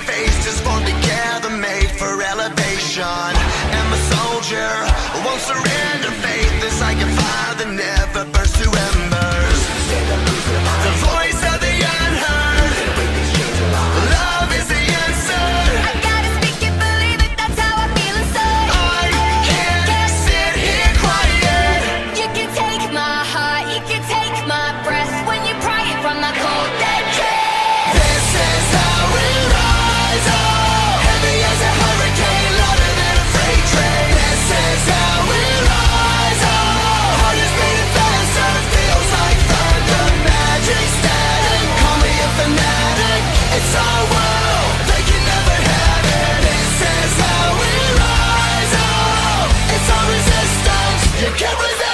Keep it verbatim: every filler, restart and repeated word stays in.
face just formed together, made for elevation. And my soldier won't surrender. Faith is like a fire that never burns to embers. The voice of the unheard. Love is the answer. I gotta speak it, believe it, that's how I feel inside. I can't sit here quiet. You can take my heart, you can take my breath when you pry it from the cold dead chest. This is how we rise up, heavy as a hurricane, louder than a freight train. This is how we rise up, heart is beating faster, feels like thunder, magic static. Call me a fanatic, it's our world, they can never have it. This is how we rise up, it's our resistance, you can't resist.